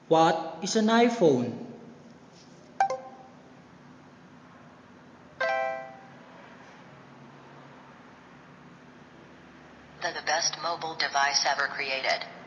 What is an iPhone? The best mobile device ever created.